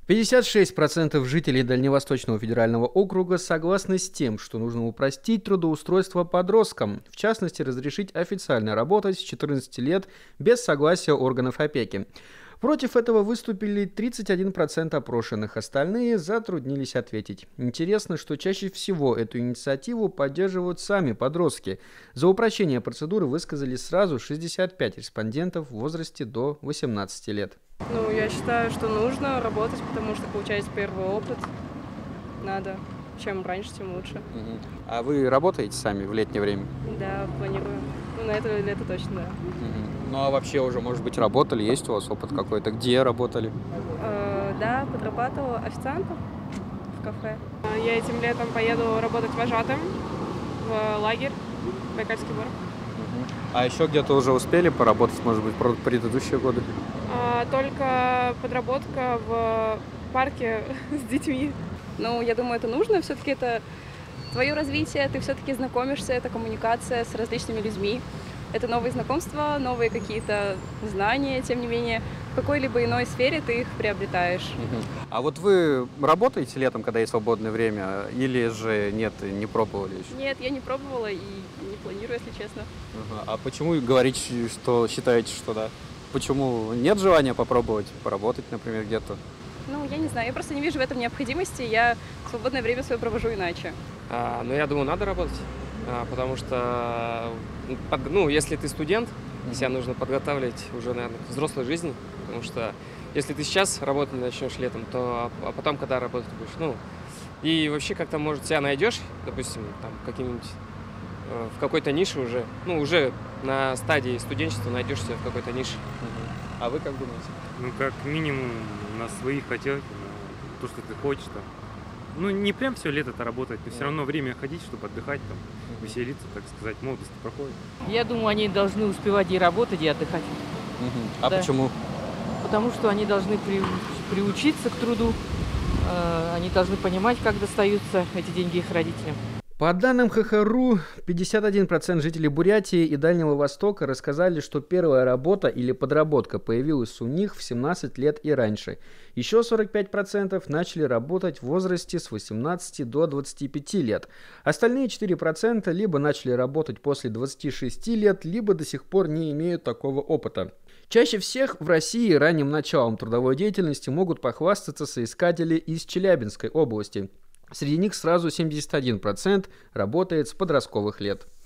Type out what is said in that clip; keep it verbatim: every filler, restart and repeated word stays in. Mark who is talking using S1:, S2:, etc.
S1: пятьдесят шесть процентов жителей Дальневосточного федерального округа согласны с тем, что нужно упростить трудоустройство подросткам, в частности, разрешить официально работать с четырнадцати лет без согласия органов опеки. Против этого выступили тридцать один процент опрошенных, остальные затруднились ответить. Интересно, что чаще всего эту инициативу поддерживают сами подростки. За упрощение процедуры высказали сразу шестьдесят пять респондентов в возрасте до восемнадцати лет.
S2: Ну, я считаю, что нужно работать, потому что получается первый опыт. Надо. Чем раньше, тем лучше.
S1: Угу. А вы работаете сами в летнее время?
S2: Да, планирую. Ну, на это лето точно, да.
S1: Угу. Ну, а вообще уже, может быть, работали? Есть у вас опыт какой-то? Где работали?
S2: Э, да, подрабатывала официантом в кафе. Я этим летом поеду работать вожатым в лагерь Байкальский Бор.
S1: Угу. А еще где-то уже успели поработать, может быть, в предыдущие годы?
S2: А, только подработка в парке с детьми. Ну, я думаю, это нужно. Все-таки это твое развитие, ты все-таки знакомишься, это коммуникация с различными людьми. Это новые знакомства, новые какие-то знания, тем не менее. В какой-либо иной сфере ты их приобретаешь.
S1: Uh-huh. А вот вы работаете летом, когда есть свободное время, или же нет, не пробовали еще?
S2: Нет, я не пробовала и не планирую, если честно.
S1: Uh-huh. А почему говорите, что считаете, что да? Почему нет желания попробовать поработать, например, где-то?
S2: Ну, я не знаю, я просто не вижу в этом необходимости, я свободное время свое провожу иначе.
S3: А, ну, я думаю, надо работать, а, потому что, под, ну, если ты студент, себя нужно подготавливать уже, наверное, к взрослой жизни, потому что если ты сейчас работать начнешь летом, то а потом, когда работать будешь, ну, и вообще как-то, может, себя найдешь, допустим, там, каким-нибудь, э, в какой-то нише уже, ну, уже на стадии студенчества найдешь себя в какой-то нише.
S1: Uh-huh. А вы как думаете?
S4: Ну, как минимум, на своих хотелках, то, что ты хочешь там. Ну, не прям все лето-то работать, но все равно время ходить, чтобы отдыхать, там, веселиться, так сказать, молодость проходит.
S5: Я думаю, они должны успевать и работать, и отдыхать.
S1: Угу. А
S5: да.
S1: Почему?
S5: Потому что они должны при, приучиться к труду, э, они должны понимать, как достаются эти деньги их родителям.
S1: По данным ха ха ру, пятьдесят один процент жителей Бурятии и Дальнего Востока рассказали, что первая работа или подработка появилась у них в семнадцать лет и раньше. Еще сорок пять процентов начали работать в возрасте с восемнадцати до двадцати пяти лет. Остальные четыре процента либо начали работать после двадцати шести лет, либо до сих пор не имеют такого опыта. Чаще всех в России ранним началом трудовой деятельности могут похвастаться соискатели из Челябинской области. Среди них сразу семьдесят один процент работает с подростковых лет.